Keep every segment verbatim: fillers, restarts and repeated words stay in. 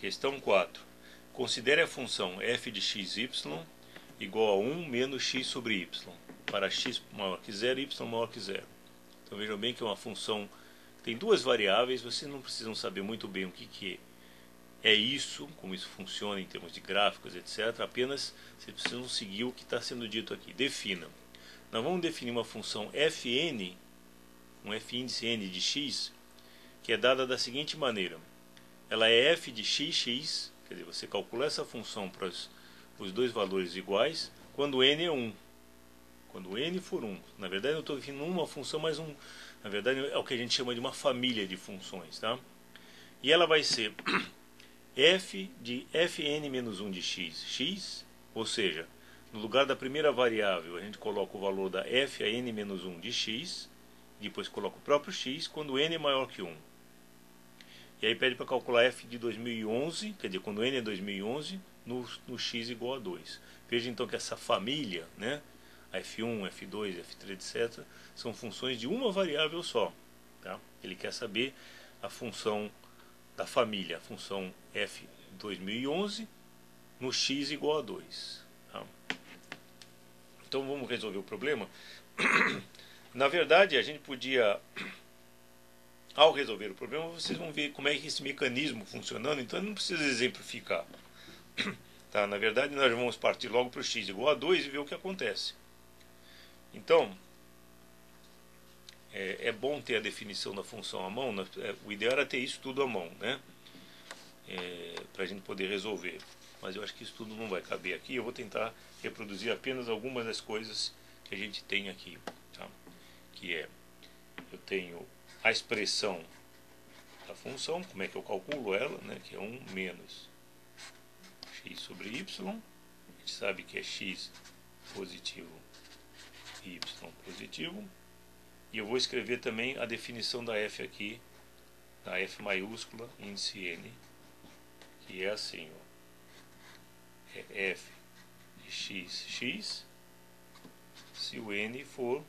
Questão quatro. Considere a função f de xy igual a um menos x sobre y, para x maior que zero e y maior que zero. Então vejam bem que é uma função que tem duas variáveis, vocês não precisam saber muito bem o que, que é isso, como isso funciona em termos de gráficos, etcétera. Apenas vocês precisam seguir o que está sendo dito aqui. Defina. Nós vamos definir uma função fn, um f índice n de x, que é dada da seguinte maneira. Ela é f de xx, quer dizer, você calcula essa função para os, os dois valores iguais, quando n é um. Quando n for um. Na verdade eu estou definindo uma função, mas um, na verdade é o que a gente chama de uma família de funções. Tá? E ela vai ser f de fn menos um de x, x, ou seja, no lugar da primeira variável a gente coloca o valor da f a n menos um de x, depois coloca o próprio x, quando n é maior que um. E aí pede para calcular f de dois mil e onze, quer dizer, quando n é dois mil e onze, no, no x igual a dois. Veja então que essa família, né, a f um, f dois, f três, etcétera, são funções de uma variável só. Tá? Ele quer saber a função da família, a função f dois mil e onze no x igual a dois. Tá? Então vamos resolver o problema. Na verdade, a gente podia, ao resolver o problema, vocês vão ver como é que esse mecanismo funcionando, então não precisa exemplificar. Tá? Na verdade, nós vamos partir logo para o x igual a dois e ver o que acontece. Então, é, é bom ter a definição da função à mão, né? É, o ideal era ter isso tudo à mão, né? É, para a gente poder resolver. Mas eu acho que isso tudo não vai caber aqui. Eu vou tentar reproduzir apenas algumas das coisas que a gente tem aqui. Tá? Que é, eu tenho a expressão da função, como é que eu calculo ela, né? Que é um menos x sobre y. A gente sabe que é x positivo e y positivo. E eu vou escrever também a definição da f aqui, da f maiúscula, índice n, que é assim, ó, é f de x, x, se o n for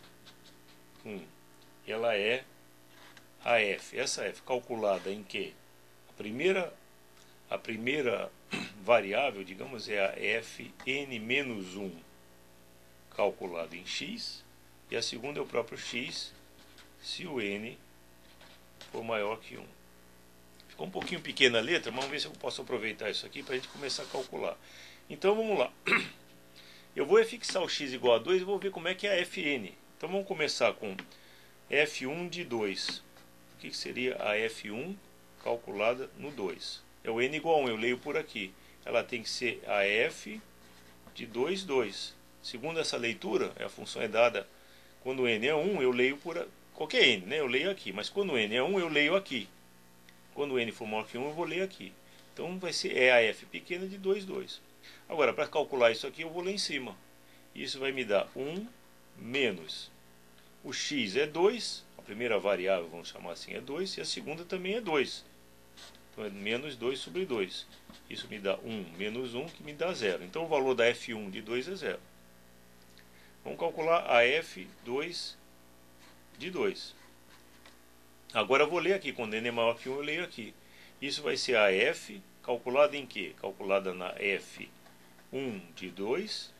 um. E ela é a f. Essa f calculada em que? A primeira, a primeira variável, digamos, é a fn menos um, calculada em x, e a segunda é o próprio x, se o n for maior que um. Ficou um pouquinho pequena a letra, mas vamos ver se eu posso aproveitar isso aqui para a gente começar a calcular. Então vamos lá. Eu vou fixar o x igual a dois e vou ver como é que é a fn. Então vamos começar com f um de dois. O que seria a f um calculada no dois? É o n igual a um, eu leio por aqui. Ela tem que ser a f de dois, dois. Segundo essa leitura, a função é dada quando n é um, eu leio por a, qualquer n, né? Eu leio aqui, mas quando n é um, eu leio aqui. Quando n for maior que um, eu vou ler aqui. Então vai ser é a f pequena de dois, dois. Agora, para calcular isso aqui, eu vou lá em cima. Isso vai me dar um menos. O x é dois, a primeira variável, vamos chamar assim, é dois, e a segunda também é dois. Então é menos dois sobre dois. Isso me dá um menos um, que me dá zero. Então o valor da f um de dois é zero. Vamos calcular a f dois de dois. Agora eu vou ler aqui, quando n é maior que um, eu leio aqui. Isso vai ser a f calculada em quê? Calculada na f um de dois,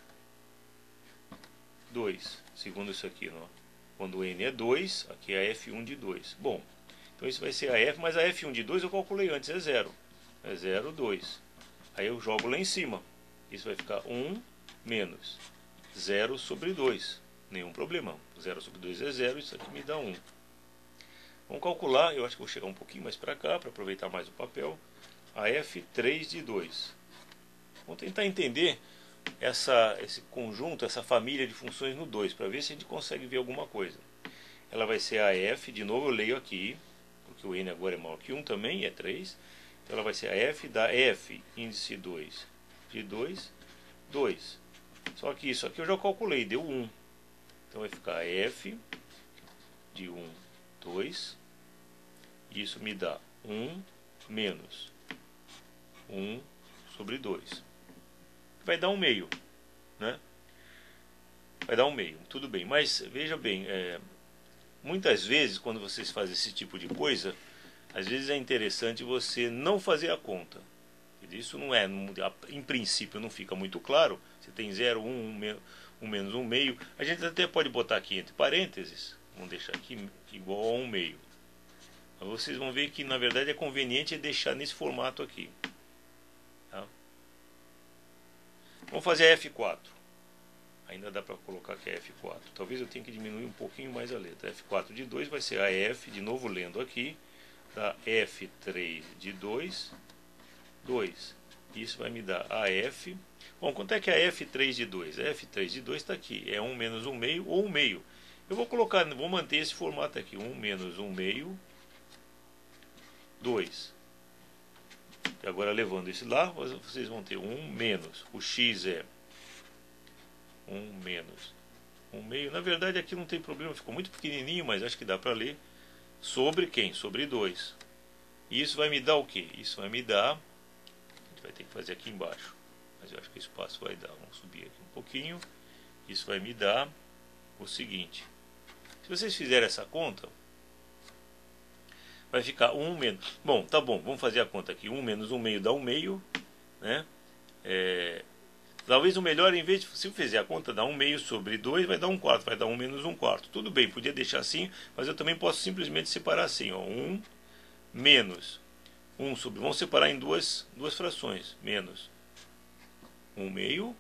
dois. Segundo isso aqui, não? Quando n é dois, aqui é a f um de dois. Bom, então isso vai ser a f, mas a f um de dois eu calculei antes, é zero. É zero, dois. Aí eu jogo lá em cima. Isso vai ficar um menos zero sobre dois. Nenhum problema. zero sobre dois é zero, isso aqui me dá um. Vamos calcular, eu acho que vou chegar um pouquinho mais para cá, para aproveitar mais o papel, a f três de dois. Vamos tentar entender essa, esse conjunto, essa família de funções no dois, para ver se a gente consegue ver alguma coisa. Ela vai ser a f, de novo eu leio aqui, porque o n agora é maior que um também, é três. Então ela vai ser a f da f, índice dois, de dois, dois. Só que isso aqui eu já calculei, deu um. Então vai ficar f de um, dois. E isso me dá um menos um sobre dois. Vai dar um meio, né? Vai dar um meio, tudo bem. Mas veja bem, é, muitas vezes quando vocês fazem esse tipo de coisa, às vezes é interessante você não fazer a conta. Isso não é, em princípio não fica muito claro. Você tem zero, um, um menos um meio. A gente até pode botar aqui entre parênteses, vamos deixar aqui igual a um meio. Mas vocês vão ver que na verdade é conveniente deixar nesse formato aqui. Tá? Vamos fazer a F quatro. Ainda dá para colocar que é F quatro. Talvez eu tenha que diminuir um pouquinho mais a letra. F quatro de dois vai ser a F, de novo lendo aqui, da F três de dois. dois. Isso vai me dar a F. Bom, quanto é que é a F três de dois? A F três de dois está aqui. É um menos um meio ou um meio. Eu vou colocar, vou manter esse formato aqui. um menos um meio, dois. E agora levando esse lá, vocês vão ter um menos. O x é um menos um meio. Na verdade aqui não tem problema, ficou muito pequenininho, mas acho que dá para ler. Sobre quem? Sobre dois. E isso vai me dar o quê? Isso vai me dar... vai ter que fazer aqui embaixo, mas eu acho que o espaço vai dar. Vamos subir aqui um pouquinho. Isso vai me dar o seguinte: se vocês fizerem essa conta, vai ficar um menos. Bom, tá bom, vamos fazer a conta aqui. um menos um meio dá um meio, né? É, talvez o melhor, em vez de, se eu fizer a conta, dá um meio sobre dois, vai dar um quarto, vai dar um menos um quarto. Tudo bem, podia deixar assim, mas eu também posso simplesmente separar assim, ó, um menos um sobre, vamos separar em duas, duas frações, menos um meio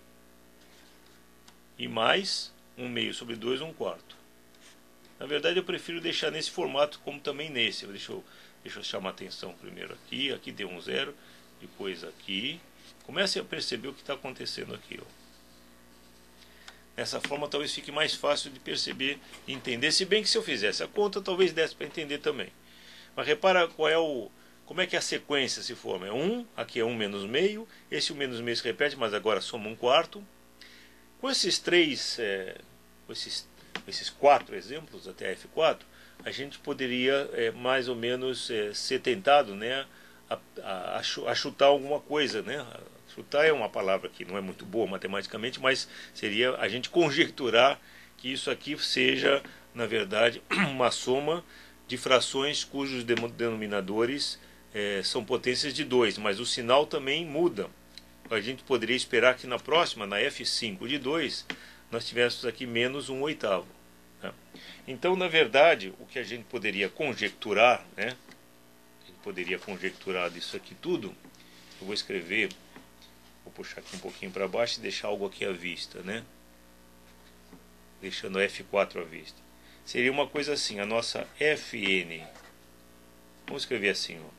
e mais um meio sobre dois, um quarto. Na verdade eu prefiro deixar nesse formato como também nesse. Deixa eu, deixa eu chamar a atenção primeiro aqui, aqui deu um zero, depois aqui. Comece a perceber o que está acontecendo aqui. Ó. Dessa forma talvez fique mais fácil de perceber e entender, se bem que se eu fizesse a conta talvez desse para entender também. Mas repara qual é o... como é que a sequência se forma? É um, aqui é um menos meio, esse um menos meio se repete, mas agora soma um quarto. Com esses três, é, com esses, esses quatro exemplos, até F quatro, a gente poderia é, mais ou menos é, ser tentado, né, a, a, a chutar alguma coisa. Né? Chutar é uma palavra que não é muito boa matematicamente, mas seria a gente conjecturar que isso aqui seja, na verdade, uma soma de frações cujos denominadores É, são potências de dois, mas o sinal também muda. A gente poderia esperar que na próxima, na F cinco de dois, nós tivéssemos aqui menos um oitavo. Né? Então, na verdade, o que a gente poderia conjecturar, né? A gente poderia conjecturar disso aqui tudo, eu vou escrever, vou puxar aqui um pouquinho para baixo e deixar algo aqui à vista, né? Deixando a F quatro à vista. Seria uma coisa assim, a nossa Fn, vamos escrever assim, ó.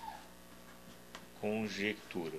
Conjectura.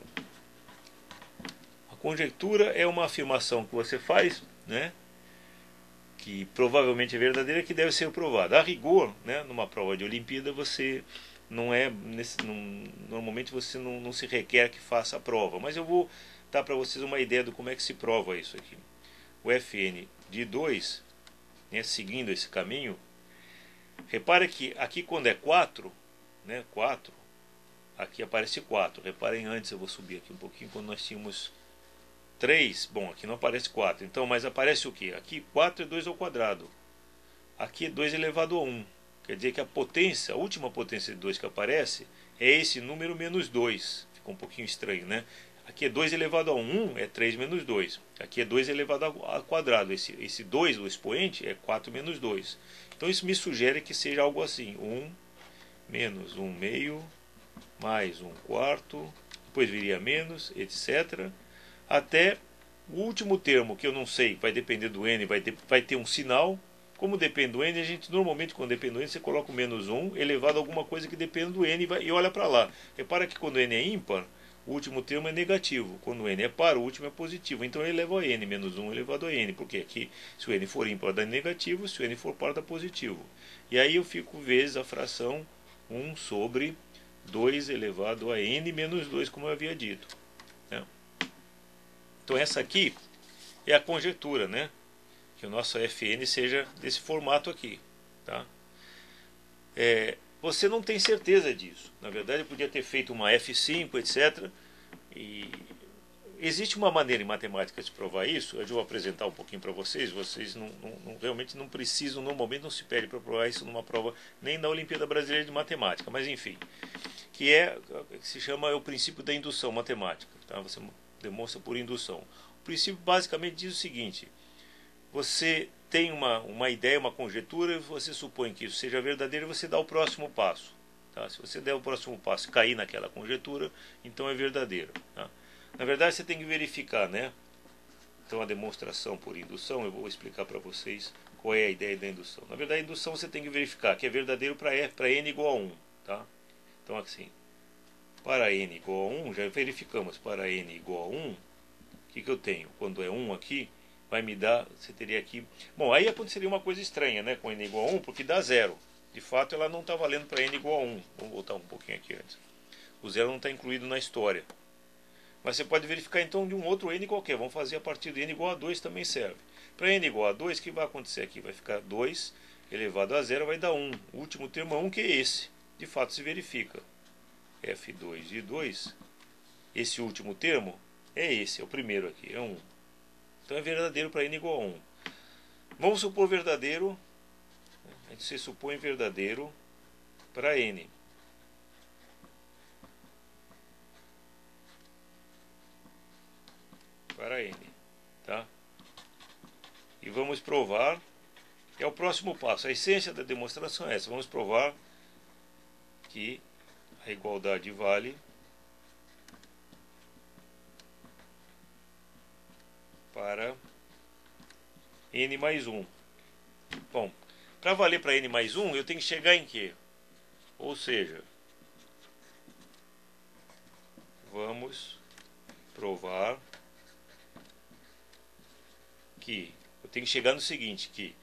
A conjectura é uma afirmação que você faz, né, que provavelmente é verdadeira, que deve ser provada. A rigor, né, numa prova de Olimpíada, você não é, nesse, não, normalmente você não, não se requer que faça a prova, mas eu vou dar para vocês uma ideia de como é que se prova isso aqui. O Fn de dois, né, seguindo esse caminho, repare que aqui quando é quatro, né, quatro, aqui aparece quatro. Reparem antes, eu vou subir aqui um pouquinho, quando nós tínhamos três, bom, aqui não aparece quatro. Então, mas aparece o que? Aqui quatro é dois ao quadrado. Aqui é dois elevado a um. Quer dizer que a potência, a última potência de dois que aparece, é esse número menos dois. Ficou um pouquinho estranho, né? Aqui é dois elevado a um, um é três menos dois. Aqui é dois elevado ao quadrado. Esse, esse dois, o expoente, é quatro menos dois. Então isso me sugere que seja algo assim. um menos um meio mais um quarto, depois viria menos, etcétera. Até o último termo, que eu não sei, vai depender do n, vai ter, vai ter um sinal. Como depende do n, a gente normalmente, quando depende do n, você coloca o menos um elevado a alguma coisa que depende do n e, vai, e olha para lá. Repara que quando n é ímpar, o último termo é negativo. Quando n é par, o último é positivo. Então eu elevo a n, menos um elevado a n. Porque aqui, se o n for ímpar, dá negativo, se o n for par, dá positivo. E aí eu fico vezes a fração um sobre dois elevado a n menos dois, como eu havia dito. Né? Então essa aqui é a conjectura, né? Que o nosso Fn seja desse formato aqui. Tá? É, você não tem certeza disso. Na verdade eu podia ter feito uma F cinco, etcétera. E existe uma maneira em matemática de provar isso. Eu vou apresentar um pouquinho para vocês. Vocês não, não, não, realmente não precisam, no momento não se pede para provar isso numa prova nem da Olimpíada Brasileira de Matemática, mas enfim, que é que se chama o princípio da indução matemática, tá? Você demonstra por indução. O princípio basicamente diz o seguinte: você tem uma, uma ideia, uma conjectura, você supõe que isso seja verdadeiro e você dá o próximo passo, tá? Se você der o próximo passo e cair naquela conjectura, então é verdadeiro, tá? Na verdade, você tem que verificar, né? Então, a demonstração por indução, eu vou explicar para vocês qual é a ideia da indução. Na verdade, a indução você tem que verificar que é verdadeiro para n igual a um, tá? Então, assim, para n igual a um, já verificamos, para n igual a um, o que, que eu tenho? Quando é um aqui, vai me dar, você teria aqui... Bom, aí aconteceria uma coisa estranha, né, com n igual a um, porque dá zero. De fato, ela não está valendo para n igual a um. Vamos voltar um pouquinho aqui antes. O zero não está incluído na história. Mas você pode verificar então de um outro n qualquer. Vamos fazer a partir de n igual a dois também serve. Para n igual a dois, o que vai acontecer aqui? Vai ficar dois elevado a zero, vai dar um. O último termo é um, que é esse. De fato se verifica. f dois de dois, esse último termo é esse, é o primeiro aqui, é um. Então é verdadeiro para n igual a um. Vamos supor verdadeiro, a gente se supõe verdadeiro para n. Para n, tá? E vamos provar, é o próximo passo. A essência da demonstração é essa. Vamos provar que a igualdade vale para n mais um. Bom, para valer para n mais um, eu tenho que chegar em quê? Ou seja, vamos provar que eu tenho que chegar no seguinte, que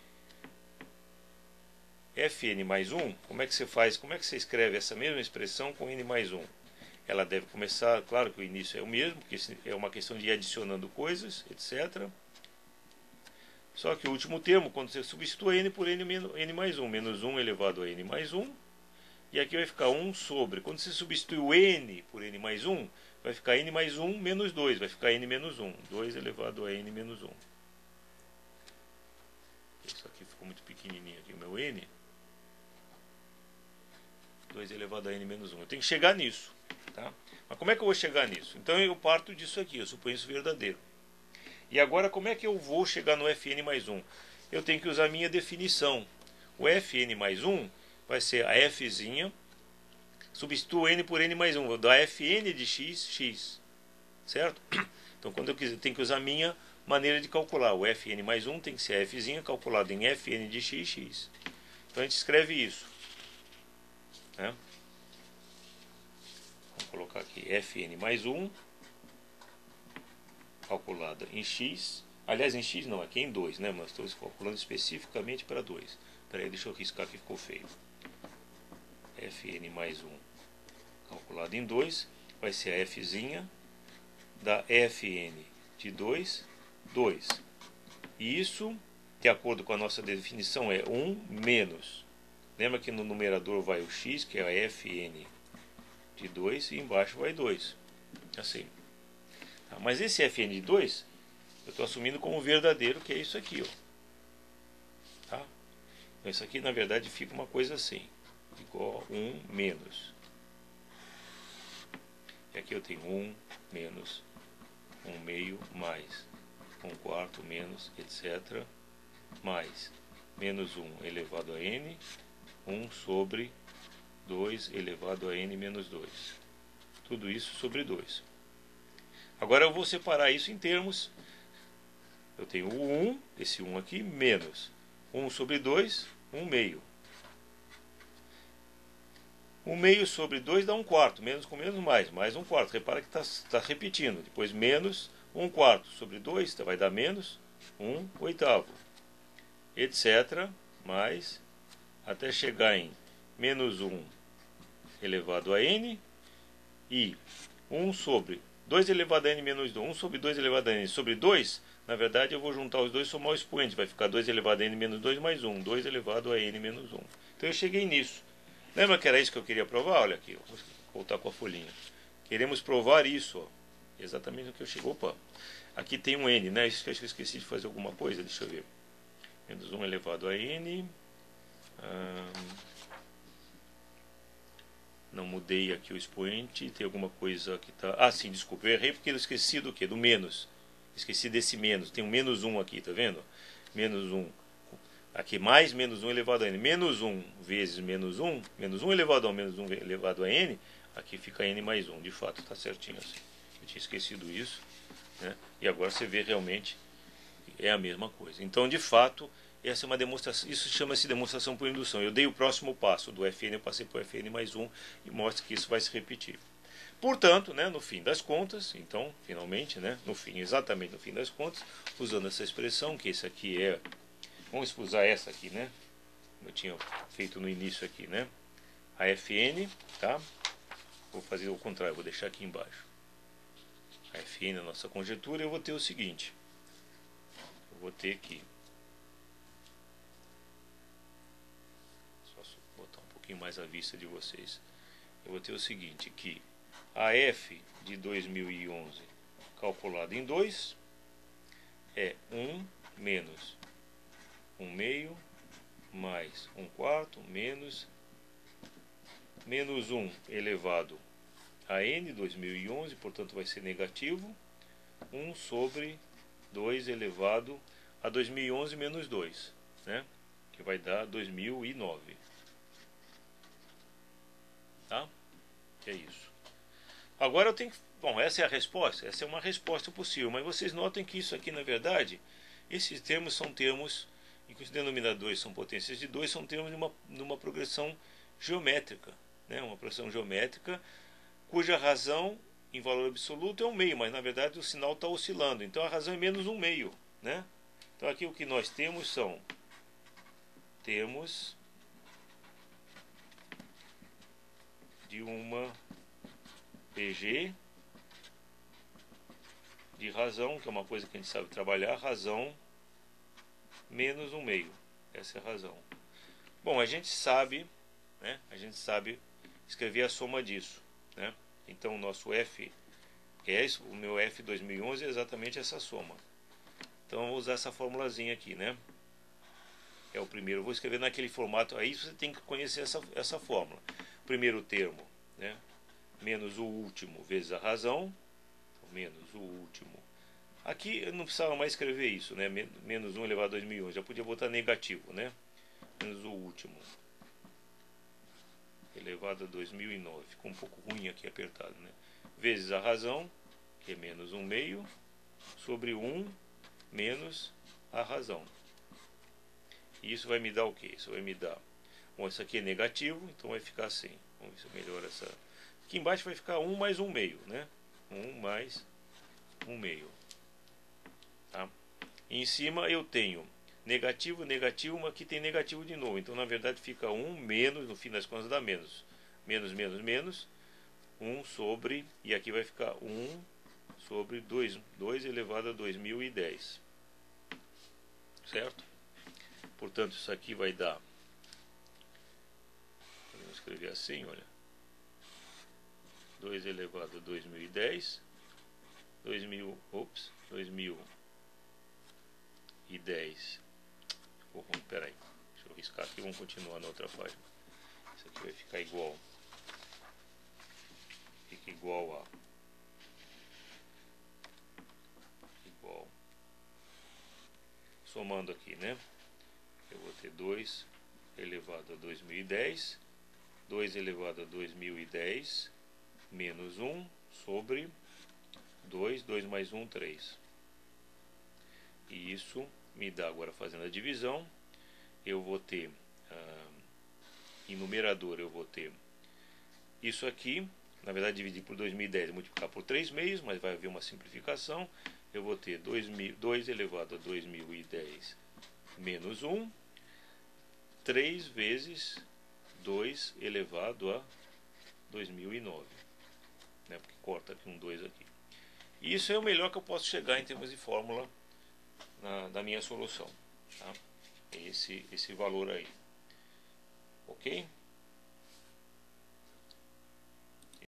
fn mais um, como é que você faz, como é que você escreve essa mesma expressão com n mais um? Ela deve começar, claro que o início é o mesmo, porque é uma questão de ir adicionando coisas, etcétera. Só que o último termo, quando você substitui n por n, n mais um, menos um elevado a n mais um, e aqui vai ficar um sobre, quando você substitui o n por n mais um, vai ficar n mais um menos dois, vai ficar n menos um, dois elevado a n menos um. Isso aqui ficou muito pequenininho aqui, o meu n. dois elevado a n menos um. Eu tenho que chegar nisso, tá? Mas como é que eu vou chegar nisso? Então eu parto disso aqui, eu suponho isso verdadeiro. E agora como é que eu vou chegar no fn mais um? Eu tenho que usar a minha definição. O fn mais um vai ser a fzinha, substituo n por n mais um, vou dar fn de x, x. Certo? Então quando eu quiser, tenho que usar a minha maneira de calcular. O fn mais um tem que ser a fzinha calculado em fn de x, x. Então a gente escreve isso, né? Vamos colocar aqui fn mais um calculada em x. Aliás, em x não, aqui em dois, né? Mas estou calculando especificamente para dois. Espera aí, deixa eu riscar que ficou feio. Fn mais um calculado em dois vai ser a fzinha da fn de dois, dois. E isso, de acordo com a nossa definição, é um menos. Lembra que no numerador vai o x, que é a fn de dois, e embaixo vai dois. Assim. Tá, mas esse fn de dois, eu estou assumindo como verdadeiro, que é isso aqui, ó. Tá? Então isso aqui, na verdade, fica uma coisa assim. Igual a um menos. E aqui eu tenho um menos um meio mais um quarto menos, etcétera. Mais menos um elevado a n, um sobre dois elevado a n menos dois. Tudo isso sobre dois. Agora eu vou separar isso em termos. Eu tenho o um, esse um aqui, menos um sobre dois, um meio. um meio sobre dois dá um quarto, menos com menos mais, mais um quarto. Repara que está tá repetindo. Depois menos um quarto sobre dois vai dar menos um oitavo, etcétera. Mais, até chegar em menos um elevado a n e um sobre dois elevado a n menos dois. um sobre dois elevado a n sobre dois, na verdade eu vou juntar os dois e somar o expoente. Vai ficar dois elevado a n menos dois mais um, dois elevado a n menos um. Então eu cheguei nisso. Lembra que era isso que eu queria provar? Olha aqui, ó. Vou voltar com a folhinha. Queremos provar isso, ó. exatamente no que eu cheguei. Opa, aqui tem um n, né? Isso que eu esqueci de fazer alguma coisa, deixa eu ver. Menos um elevado a n. Hum, não mudei aqui o expoente, tem alguma coisa que tá... Ah, sim, desculpa, eu errei porque eu esqueci do que? Do menos. Esqueci desse menos, tem um menos um aqui, tá vendo? Menos um. Aqui mais menos um elevado a n. Menos um vezes menos um, menos um elevado a menos um elevado a n, aqui fica n mais um, de fato, está certinho assim. Eu tinha esquecido isso, né? E agora você vê realmente é a mesma coisa. Então, de fato, essa é uma demonstração, isso chama-se demonstração por indução. Eu dei o próximo passo do Fn, eu passei para o Fn mais um e mostra que isso vai se repetir. Portanto, né, no fim das contas, então, finalmente, né, no fim, exatamente no fim das contas, usando essa expressão, que esse aqui é, vamos usar essa aqui, né, como eu tinha feito no início aqui, né, a Fn, tá, vou fazer o contrário, vou deixar aqui embaixo, a Fn, a nossa conjetura, eu vou ter o seguinte, eu vou ter aqui, só botar um pouquinho mais à vista de vocês, eu vou ter o seguinte, que a F de dois mil e onze calculada em dois é um menos um meio mais um quarto menos menos um elevado a n dois mil e onze, portanto vai ser negativo, um sobre dois elevado a dois mil e onze menos dois, né? Que vai dar dois mil e nove. Tá? É isso. Agora eu tenho que... Bom, essa é a resposta. Essa é uma resposta possível. Mas vocês notem que isso aqui, na verdade, esses termos são termos, em que os denominadores são potências de dois, são termos de uma, de uma progressão geométrica. Né? Uma progressão geométrica cuja razão, em valor absoluto, é um meio. Mas, na verdade, o sinal está oscilando. Então, a razão é menos um meio. Né? Então, aqui o que nós temos são termos de uma P G de razão, que é uma coisa que a gente sabe trabalhar, razão menos um meio. Essa é a razão. Bom, a gente sabe, né, a gente sabe escrever a soma disso, né? Então o nosso F, que é isso, o meu F dois mil e onze é exatamente essa soma. Então eu vou usar essa formulazinha aqui, né? É o primeiro, eu vou escrever naquele formato, aí você tem que conhecer essa, essa fórmula. Primeiro termo, né? Menos o último vezes a razão, menos o último. Aqui eu não precisava mais escrever isso, né? Menos um elevado a dois mil e onze, já podia botar negativo, né? Menos o último elevado a dois mil e nove, ficou um pouco ruim aqui apertado, né? Vezes a razão, que é menos um meio, sobre um menos a razão. E isso vai me dar o que? Isso vai me dar... Bom, isso aqui é negativo, então vai ficar assim. Vamos ver se eu melhoro essa... Aqui embaixo vai ficar um mais um meio, né? um mais um meio. Tá? E em cima eu tenho negativo, negativo, mas aqui tem negativo de novo. Então, na verdade, fica um menos, no fim das contas dá menos. Menos, menos, menos. um sobre, e aqui vai ficar um sobre dois, dois elevado a dois mil e dez. Certo? Portanto, isso aqui vai dar... Vamos escrever assim, olha. dois elevado a dois mil e dez, dois mil, ops, dois mil e dez. Oh, peraí, deixa eu riscar aqui, vamos continuar na outra página. Isso aqui vai ficar igual. Fica igual a igual. Somando aqui, né? Eu vou ter dois elevado a dois mil e dez, dois elevado a dois mil e dez menos um sobre dois, dois mais um, três. E isso me dá, agora fazendo a divisão, eu vou ter, ah, em numerador eu vou ter isso aqui, na verdade dividir por dois mil e dez e multiplicar por três meios, mas vai haver uma simplificação, eu vou ter dois, dois elevado a dois mil e dez menos um, três vezes dois elevado a dois mil e nove. Né, porque corta aqui um dois aqui. E isso é o melhor que eu posso chegar em termos de fórmula na, da minha solução. Tá? Esse, esse valor aí. Ok?